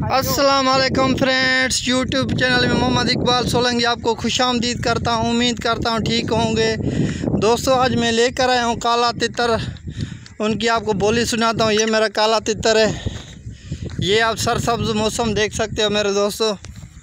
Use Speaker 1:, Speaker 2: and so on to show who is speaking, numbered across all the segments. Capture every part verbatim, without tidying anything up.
Speaker 1: अस्सलाम वालेकुम friends, YouTube channel में मोहम्मद इकबाल सोलंकी आपको खुशामदीद करता हूँ। उम्मीद करता हूँ ठीक होंगे। दोस्तों, आज मैं लेकर आया हूँ काला तितर। उनकी आपको बोली सुनाता हूँ। ये मेरा काला तितर है। ये आप सरसब्ज मौसम देख सकते हो मेरे दोस्तों।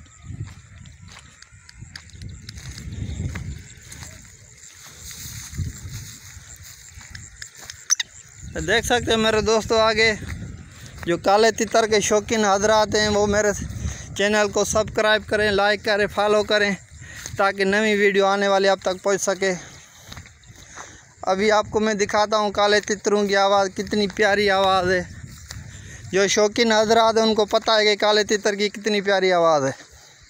Speaker 1: देख सकते हो मेरे दोस्तों, आगे जो काले तितर के शौकीन हजरात हैं वो मेरे चैनल को सब्सक्राइब करें, लाइक करें, फॉलो करें, ताकि नई वीडियो आने वाली आप तक पहुंच सके। अभी आपको मैं दिखाता हूं काले तितरों की आवाज़, कितनी प्यारी आवाज़ है। जो शौकीन हजरात हैं उनको पता है कि काले तितर की कितनी प्यारी आवाज़ है।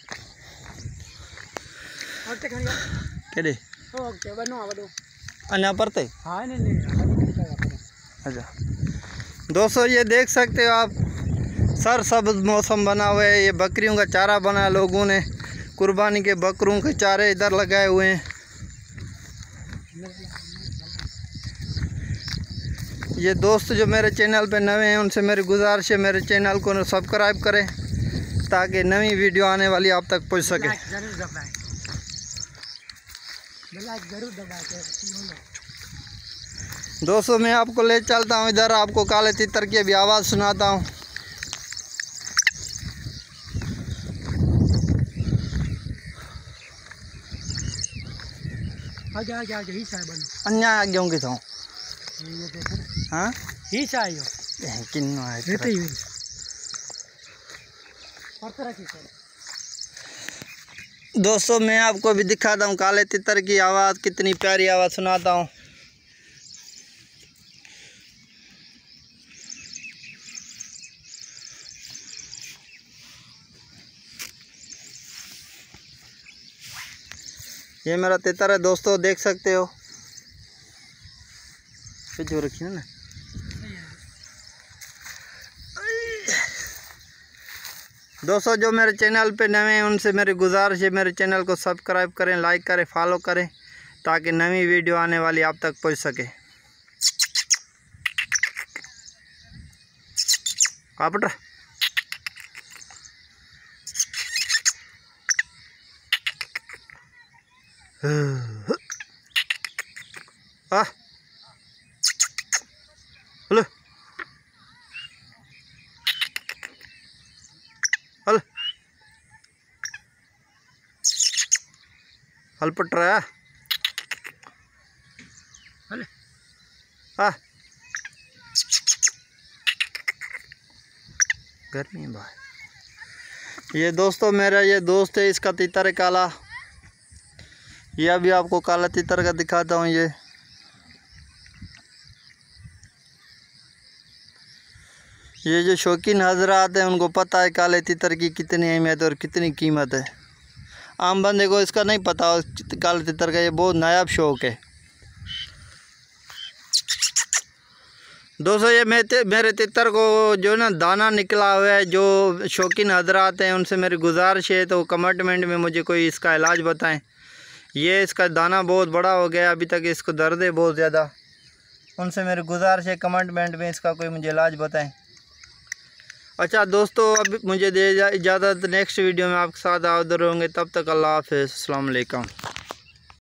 Speaker 1: अन्य पढ़ते अच्छा दोस्तों, ये देख सकते हो आप, सरसब्ज मौसम बना हुआ है। ये बकरियों का चारा बना है। लोगों ने कुर्बानी के बकरों के चारे इधर लगाए हुए हैं। ये दोस्त जो मेरे चैनल पे नए हैं उनसे मेरी गुजारिश है, मेरे चैनल को सब्सक्राइब करें ताकि नई वीडियो आने वाली आप तक पहुंच सके। दोस्तों, मैं आपको ले चलता हूँ इधर, आपको काले तितर की अभी आवाज़ सुनाता हूँ।
Speaker 2: आगे आगे आगे ही चाय बनो
Speaker 1: अन्य आगे होंगे तो
Speaker 2: ये देखो।
Speaker 1: हाँ,
Speaker 2: ही चाय हो
Speaker 1: किन्नो है
Speaker 2: रहते ही और तरह की चाय।
Speaker 1: दोस्तों, मैं आपको अभी दिखाता हूँ काले तितर की आवाज़, कितनी प्यारी आवाज़ सुनाता हूँ। ये मेरा तितर है दोस्तों, देख सकते हो। जो रखी है ना, दोस्तों जो मेरे चैनल पे नए हैं उनसे मेरी गुजारिश है, मेरे चैनल को सब्सक्राइब करें, लाइक करें, फॉलो करें, ताकि नई वीडियो आने वाली आप तक पहुंच सके। कापट आ हेलो हेलो हल पट रहा है। आ गर्मी है भाई। ये दोस्तों मेरा ये दोस्त है, इसका तितर है काला। ये अभी आपको काला तितर का दिखाता हूँ। ये ये जो शौकीन हजरात हैं उनको पता है काले तितर की कितनी अहमियत और कितनी कीमत है। आम बंदे को इसका नहीं पता काले तितर का। ये बहुत नायाब शौक है दोस्तों। ये मेरे मेरे तितर को जो ना दाना निकला हुआ है, जो शौकीन हजरात हैं उनसे मेरी गुजारिश है तो कमेंटमेंट में मुझे कोई इसका इलाज बताएं। ये इसका दाना बहुत बड़ा हो गया, अभी तक इसको दर्द है बहुत ज़्यादा। उनसे मेरी गुजारिश है कमेंटमेंट में इसका कोई मुझे इलाज बताएं। अच्छा दोस्तों, अब मुझे दे इजाज़त। नेक्स्ट वीडियो में आपके साथ हाज़िर होंगे। तब तक अल्लाह हाफ़िज़, अस्सलाम वालेकुम।